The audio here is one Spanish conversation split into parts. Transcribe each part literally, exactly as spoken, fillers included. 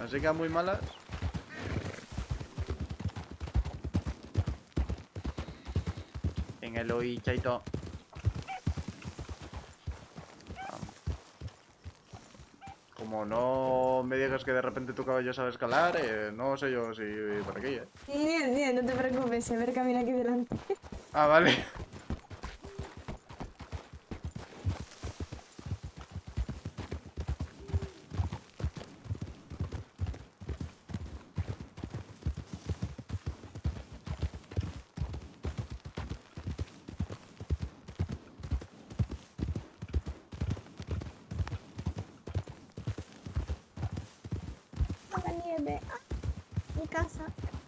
Así que a muy malas. En el oí, chaito. Como no me digas que de repente tu caballo sabe escalar, eh, no sé yo si por aquí, eh. Bien, bien, no te preocupes, a ver, camina aquí delante. Ah, vale. La nieve. Ah, mi casa.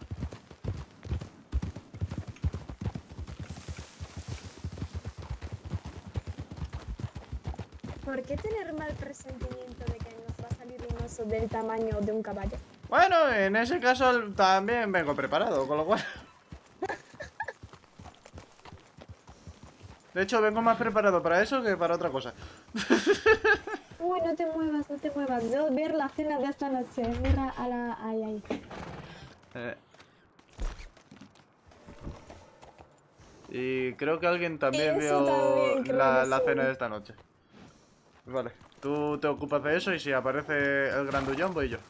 ¿Por qué tener mal presentimiento de que nos va a salir un oso del tamaño de un caballo? Bueno, en ese caso también vengo preparado, con lo cual... De hecho, vengo más preparado para eso que para otra cosa. Uy, no te muevas, no te muevas. Debo ver la cena de esta noche. Mira a la... Ay, ay. Eh. Y creo que alguien también Eso vio también, creo la, que la cena de sí. esta noche. Vale, tú te ocupas de eso y si aparece el grandullón voy yo.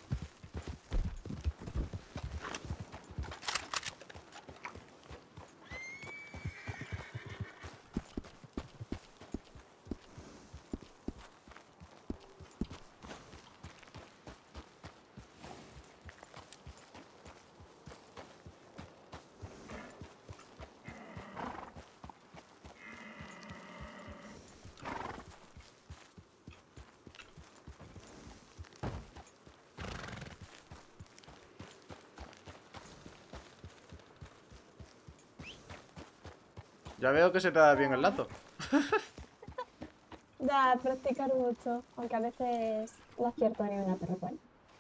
Ya veo que se te da bien el lazo. Da, practicar mucho, aunque a veces no acierto ni una, pero bueno.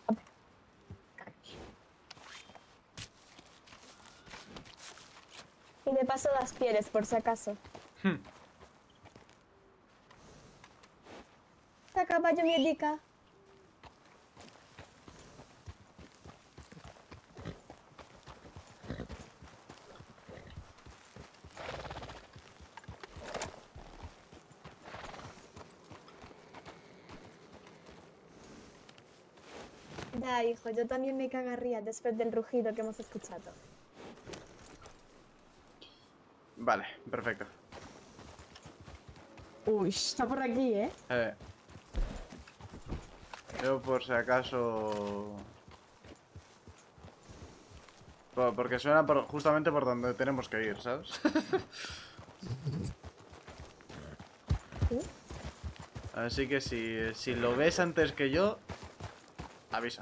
Y de paso las pieles, por si acaso. Esta caballo me indica. Da, hijo, yo también me cagaría después del rugido que hemos escuchado. Vale, perfecto. Uy, está por aquí, ¿eh? Eh, yo por si acaso... Por- porque suena por- justamente por donde tenemos que ir, ¿sabes? ¿Sí? Así que si, si lo ves antes que yo, avisa.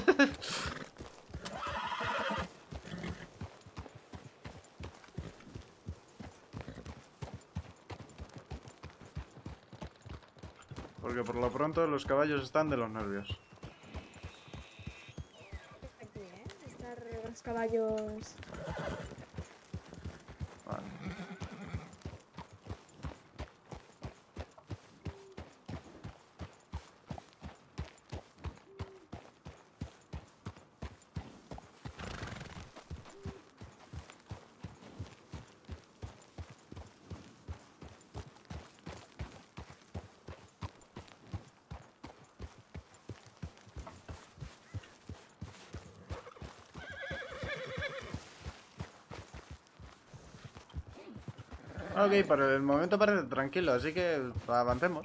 Porque por lo pronto los caballos están de los nervios. Aquí, ¿eh? Están los caballos. Vale. Ok, por el momento parece tranquilo, así que avancemos.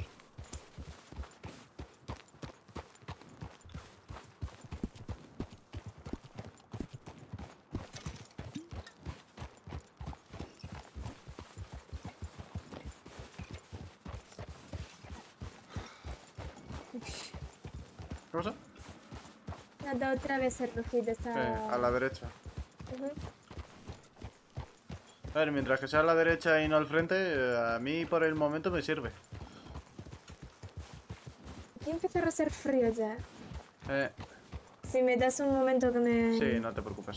¿Qué pasa? Nada, otra vez el rugido está... Eh, a la derecha. Ujú. A ver, mientras que sea a la derecha y no al frente, eh, a mí por el momento me sirve. Aquí empezará a hacer frío ya. Eh, Si me das un momento que me... sí, no te preocupes.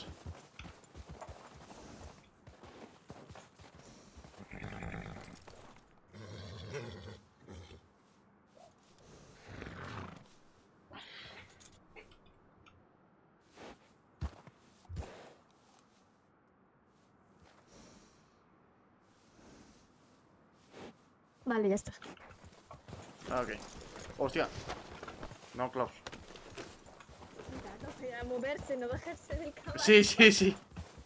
Vale, ya está. Ok. Hostia. No, Klaus. Claro, a moverse, no bajarse del caballo. Sí, sí, sí.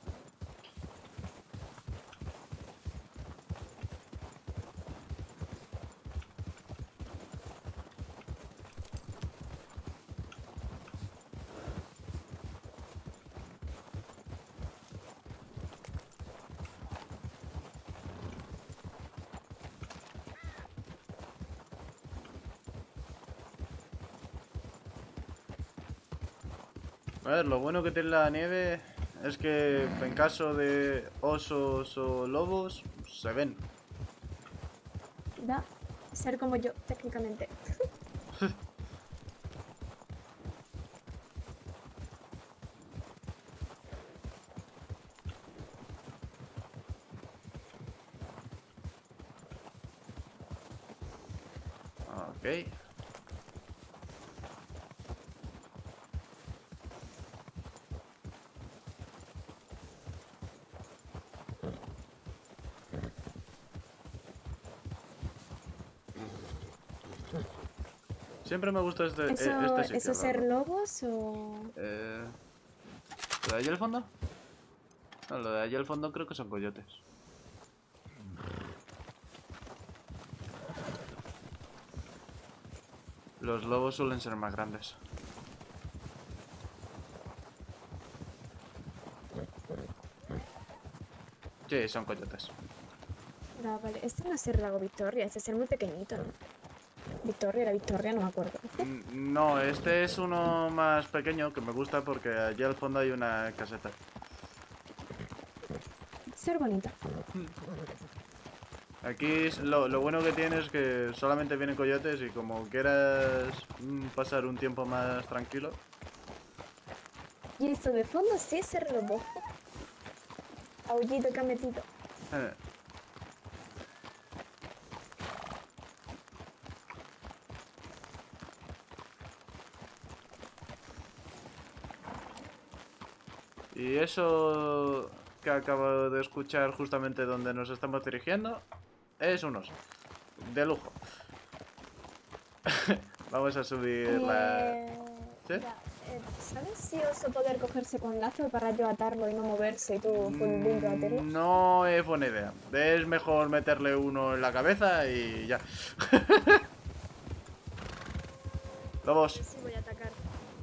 A ver, lo bueno que tiene la nieve es que en caso de osos o lobos, se ven. Da ser como yo, técnicamente. Ok. Siempre me gusta este, eh, ¿Eso, este sitio, ¿eso la ser verdad. lobos o...? Eh, ¿Lo de allí al fondo? No, lo de allí al fondo creo que son coyotes. Los lobos suelen ser más grandes. Sí, son coyotes. Da, vale. Este no es el lago Victoria, este es ser muy pequeñito, ¿no? Victoria, era Victoria, no me acuerdo. N- No, este es uno más pequeño que me gusta porque allí al fondo hay una caseta. Ser bonita. Aquí es- lo, lo bueno que tiene es que solamente vienen coyotes y como quieras mm, pasar un tiempo más tranquilo. Y esto de fondo sí es ser lobo. Aullido que ha metido. eh, Y eso que acabo de escuchar justamente donde nos estamos dirigiendo es un oso. De lujo. Vamos a subir la... Eh, ¿Sí? ya, eh, ¿sabes si oso poder cogerse con lazo para yo atarlo y no moverse y tú full limpio atarlo? Mm, No es buena idea. Es mejor meterle uno en la cabeza y ya. Lobos. Sí, voy a atacar.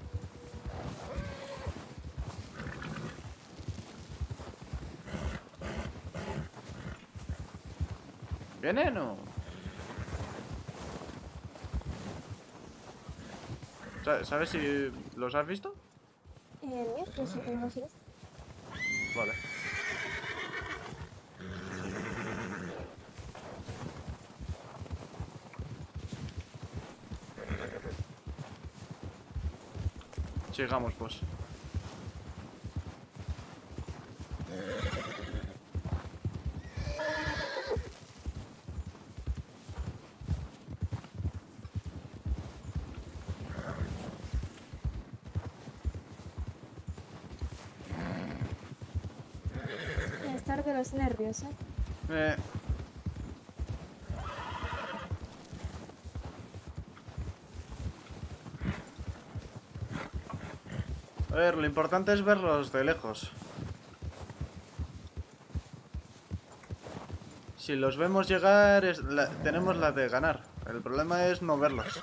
¿Vienen o...? Sa- ¿Sabes si los has visto? Eh, mira, no sé cómo lo sigues. Vale. Sigamos, pues. Estar de los nervios, ¿eh? Eh, a ver, lo importante es verlos de lejos. Si los vemos llegar, es la- tenemos la de ganar. El problema es no verlos.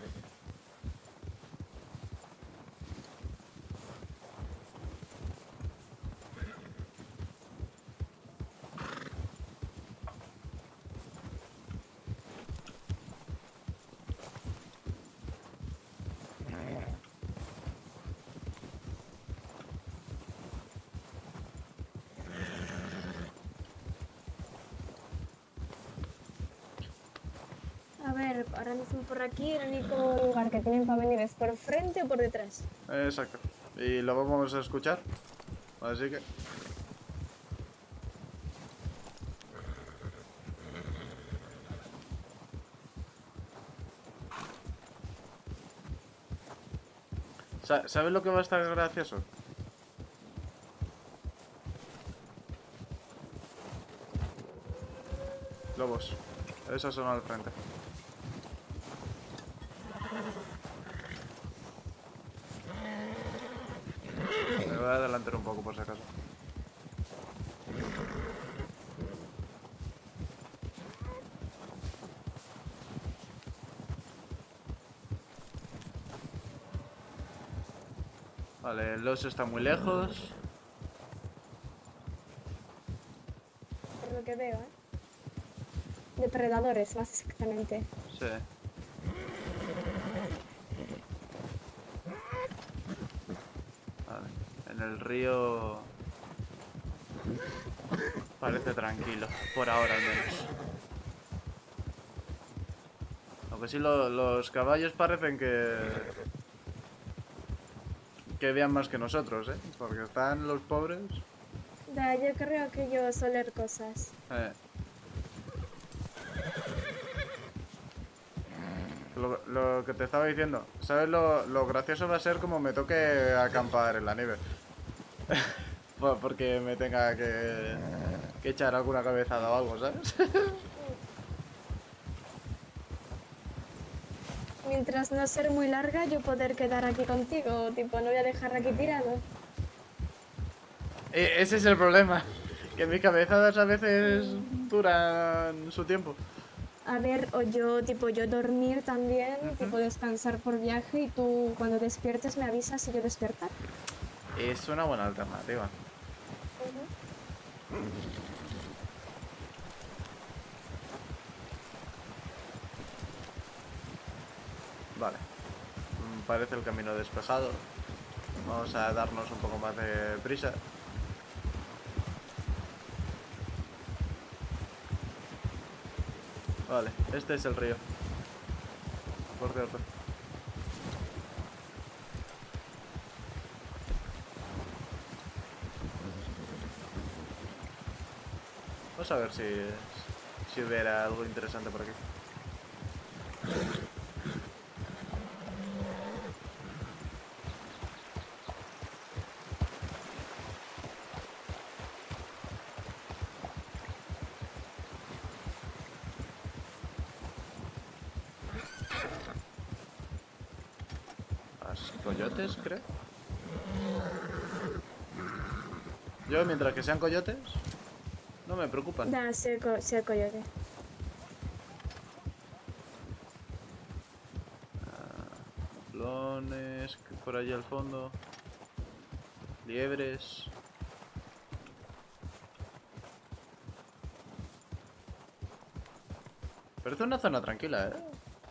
A ver, ahora mismo por aquí el único lugar que tienen para venir es por frente o por detrás. Exacto. Y lo vamos a escuchar. Así que... Sa- ¿Sabes lo que va a estar gracioso? Lobos. Esas son al frente. Me voy a adelantar un poco por si acaso. Vale, el oso está muy lejos. Por lo que veo, ¿eh? Depredadores, más exactamente. Sí. Vale. En el río parece tranquilo, por ahora al menos. Aunque sí lo- los caballos parecen que que vean más que nosotros, ¿eh? Porque están los pobres. Da, yo creo que yo soler cosas. Eh. Lo, lo que te estaba diciendo, ¿sabes lo, lo gracioso va a ser como me toque acampar en la nieve? Por- Porque me tenga que, que echar alguna cabezada o algo, ¿sabes? Mientras no ser muy larga, yo poder quedar aquí contigo. Tipo, no voy a dejar aquí tirado. E- ese es el problema, que mis cabezadas a veces duran su tiempo. A ver, o yo, tipo, yo dormir también, Ujú. tipo, descansar por viaje y tú cuando despiertes me avisas y yo despertar. Es una buena alternativa. Vale. Mm, Parece el camino despejado. Vamos a darnos un poco más de prisa. Vale, este es el río. Por cierto. Vamos a ver si, si hubiera algo interesante por aquí. Las coyotes, creo. Yo, mientras que sean coyotes, no me preocupan. Da, sí, el co- sí, el coyote. Lones, por allí al fondo. Liebres. Parece una zona tranquila, ¿eh?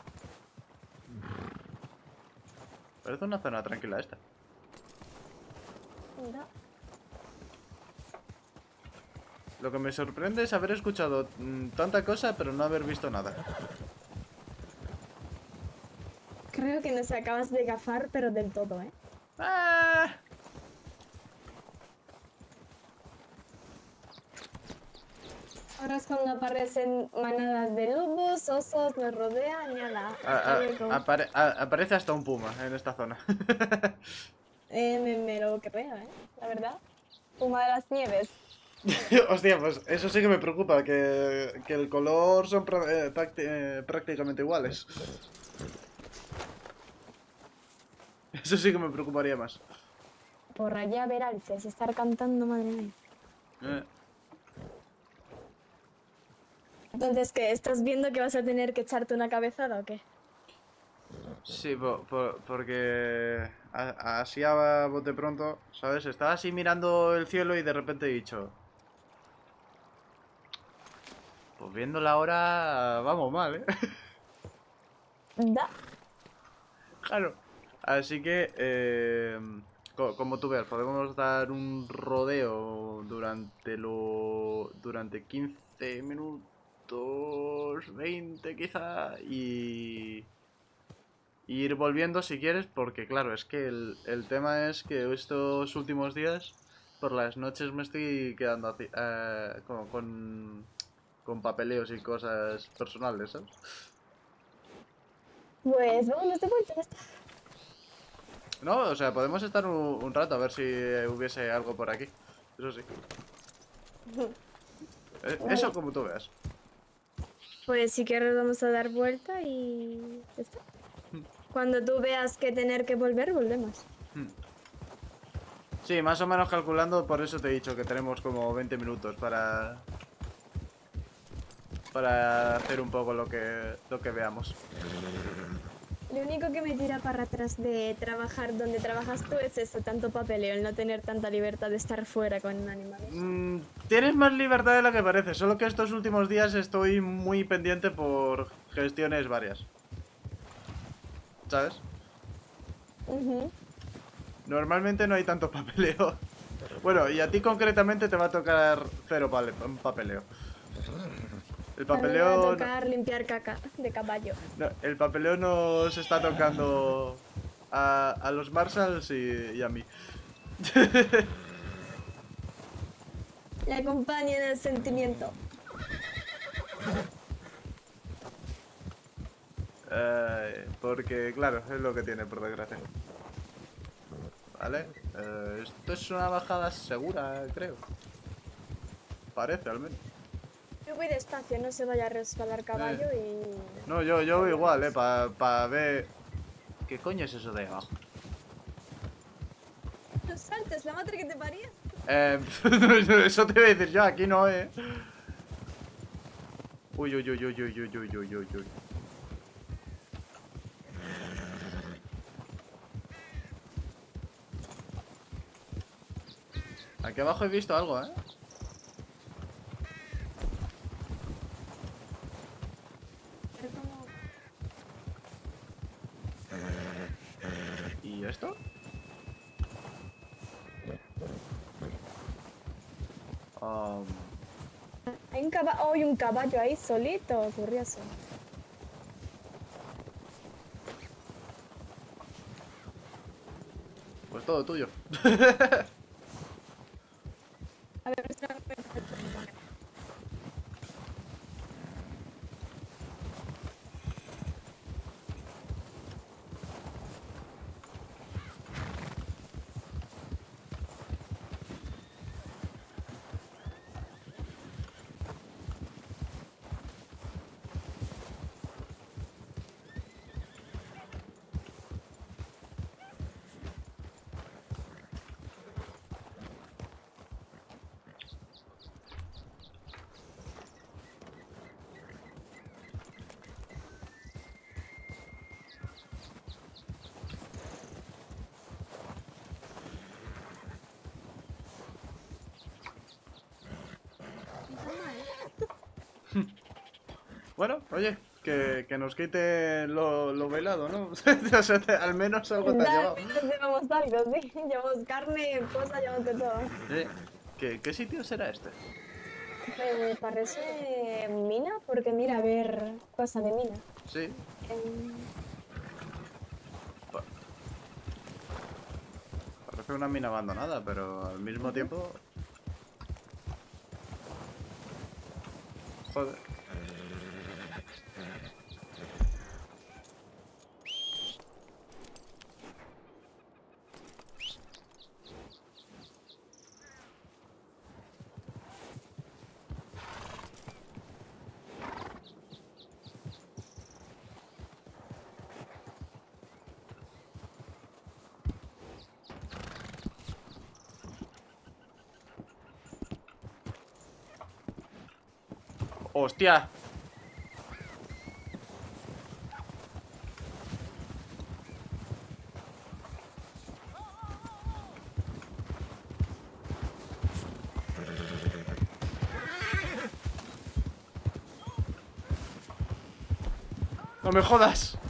Parece una zona tranquila esta. Da. Lo que me sorprende es haber escuchado mm, tanta cosa, pero no haber visto nada. Creo que nos acabas de gafar, pero del todo, ¿eh? ¡Ah! Ahora es cuando aparecen manadas de lobos, osos, nos rodean y ala. A- Hasta a- luego. apare- a- aparece hasta un puma en esta zona. Eh, me, me lo creo, ¿eh? La verdad. Puma de las nieves. Hostia, pues eso sí que me preocupa, que, que el color son pra- eh, prácti- eh, prácticamente iguales. Eso sí que me preocuparía más. Por allá ver alces y estar cantando, madre mía. Eh, Entonces, ¿qué? ¿Estás viendo que vas a tener que echarte una cabezada o qué? sí, po- po- porque a- así a bote pronto, ¿sabes? Estaba así mirando el cielo y de repente he dicho... Pues viendo la hora, vamos mal, ¿eh? Da. Claro. Así que, eh, co- como tú ves, podemos dar un rodeo durante lo durante quince minutos, veinte quizá, y, y ir volviendo si quieres, porque claro, es que el, el tema es que estos últimos días, por las noches me estoy quedando así, eh, como con, con papeleos y cosas personales, ¿sabes? Pues vámonos de vuelta, ya está. No, o sea, podemos estar un, un rato a ver si hubiese algo por aquí. Eso sí. Eh, Eso Vale. como tú veas. Pues si quieres vamos a dar vuelta y ya está. Cuando tú veas que tener que volver, volvemos. Sí, más o menos calculando, por eso te he dicho que tenemos como veinte minutos para... Para hacer un poco lo que, lo que veamos. Lo único que me tira para atrás de trabajar donde trabajas tú es eso, tanto papeleo, el no tener tanta libertad de estar fuera con animales. Mm, tienes más libertad de la que parece, solo que estos últimos días estoy muy pendiente por gestiones varias. ¿Sabes? Uh-huh. Normalmente no hay tanto papeleo. Bueno, y a ti concretamente te va a tocar cero papeleo. El papeleo... A mí me va a tocar limpiar caca de caballo. No, el papeleo nos está tocando a, a los Marshalls y, y a mí. Le acompaña en el sentimiento. Eh, porque, claro, es lo que tiene, por desgracia. Vale. Eh, esto es una bajada segura, creo. Parece, al menos. Yo voy despacio, no se vaya a resbalar caballo Eh. y... No, yo, yo voy igual, eh, para pa ver... ¿Qué coño es eso de abajo? No saltes, la madre que te paría. Eh, eso te voy a decir yo, aquí no, eh. Uy, uy, uy, uy, uy, uy, uy, uy, uy, uy. Aquí abajo he visto algo, eh. ¿Y esto? Um, Hay un caballo, oh, hay un caballo ahí solito, curioso. pues todo tuyo. A ver, Bueno, oye, que, que nos quite lo, lo bailado, ¿no? O sea, te- al menos algo te has llevado. llevamos algo, sí. Llevamos carne, cosa, llevamos de todo. Sí. ¿Qué, ¿Qué sitio será este? Me parece mina, porque mira, a ver, cosa de mina. Sí. Em, Parece una mina abandonada, pero al mismo tiempo... Joder. ¡Hostia! ¡No me jodas!